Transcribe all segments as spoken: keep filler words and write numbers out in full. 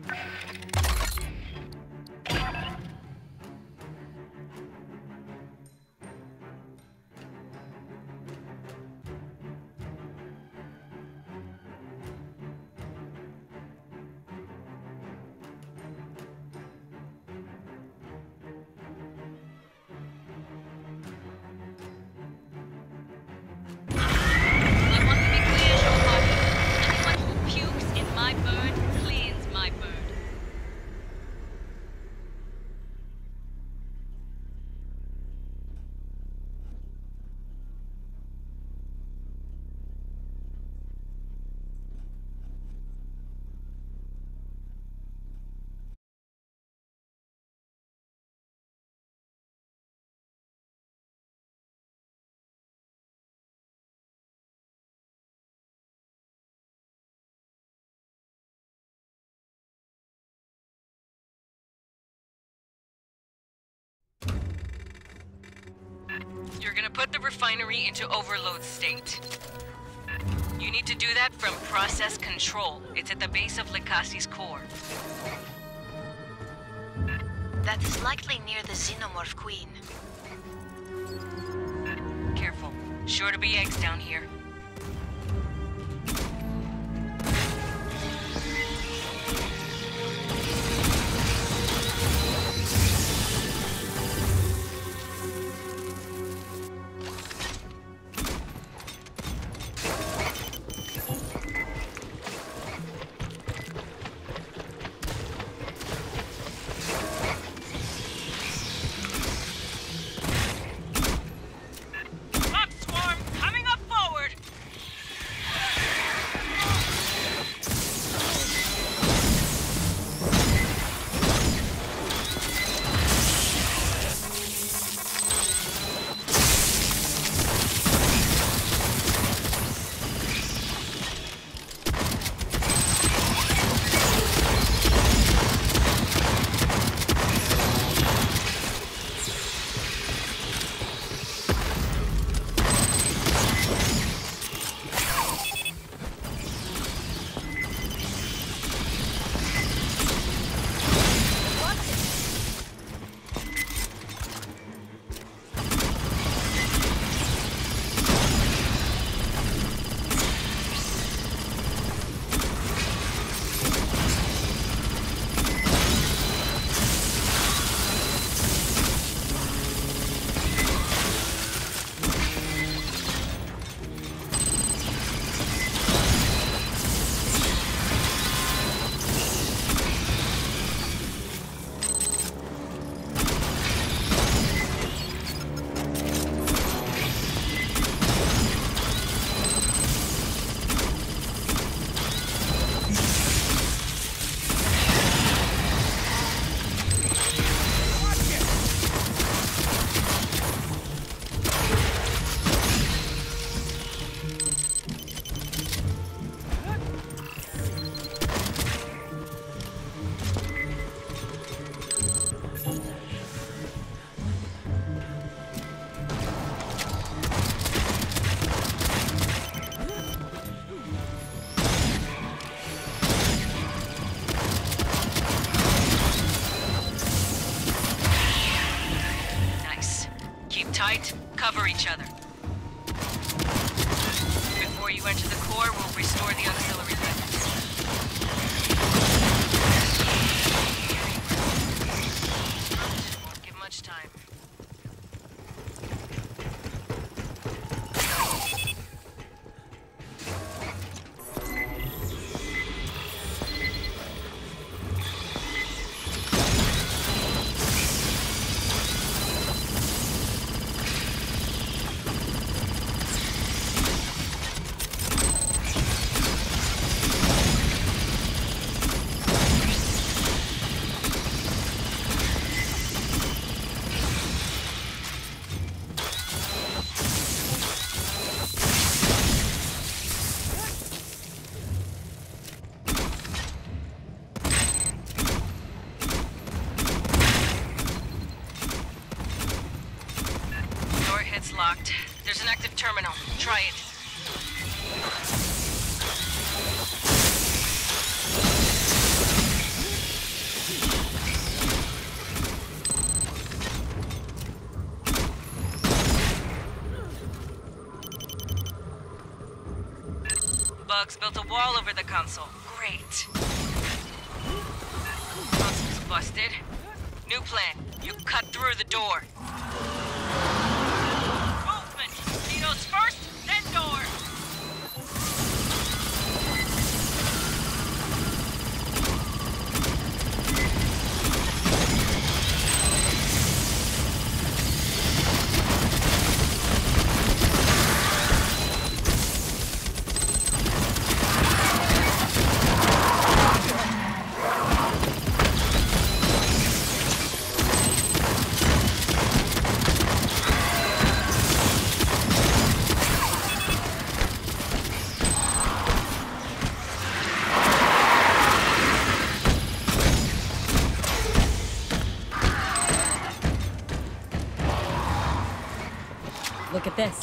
You're gonna put the refinery into overload state. You need to do that from process control. It's at the base of Likasi's core. That is likely near the Xenomorph Queen. Careful. Sure to be eggs down here. Swarm coming up forward! Bugs built a wall over the console. Great. Console's busted. New plan. You cut through the door. Movement! Tito's first, then door! Look at this.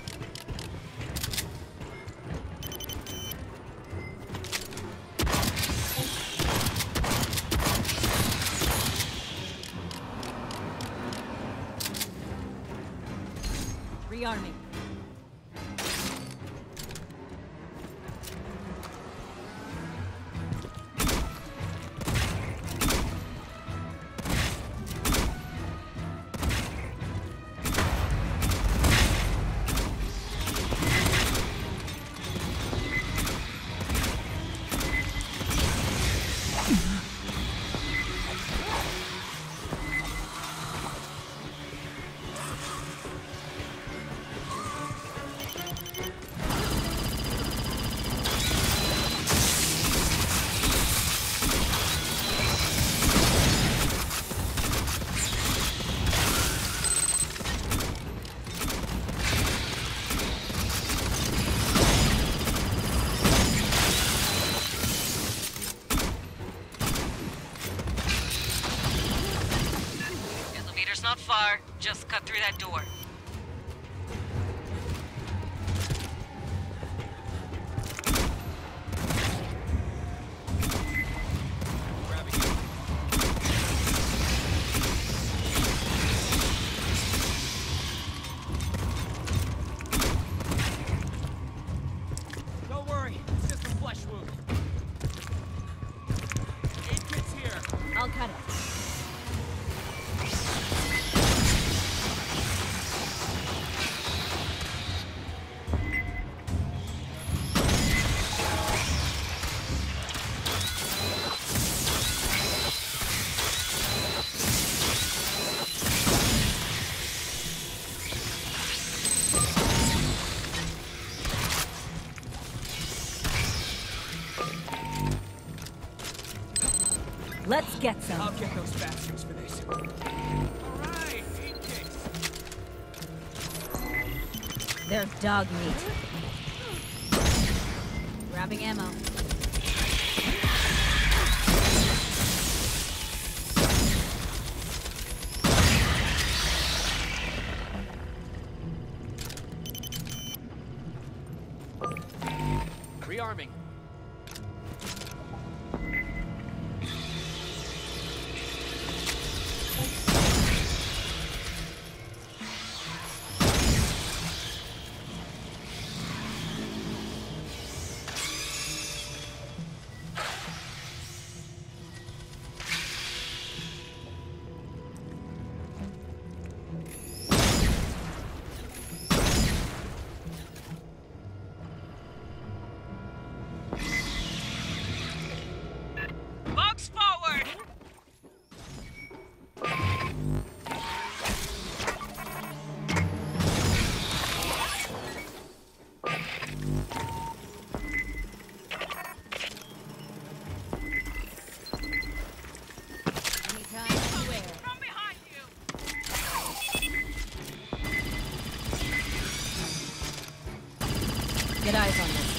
Rearming. Not far. Just cut through that door. Don't worry, it's just a flesh wound. Aid kit's here. I'll cut it. Let's get some. I'll get those bastards for this. Alright, aid kits. They're dog meat. Grabbing ammo. Rearming. Bugs forward! Anytime, anywhere. From behind you! Get eyes on this.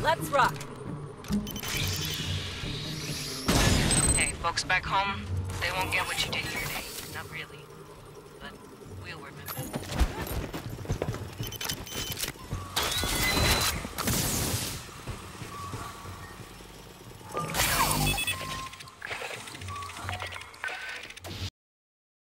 Let's rock. Hey, folks back home, they won't get what you did here today. Not really. But we'll remember.